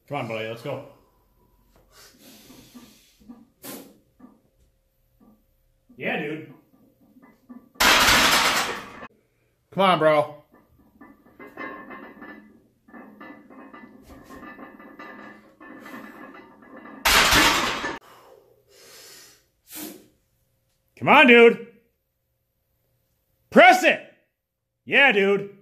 Come on, buddy, let's go. Yeah, dude. Come on, bro. Come on, dude. Press it. Yeah, dude.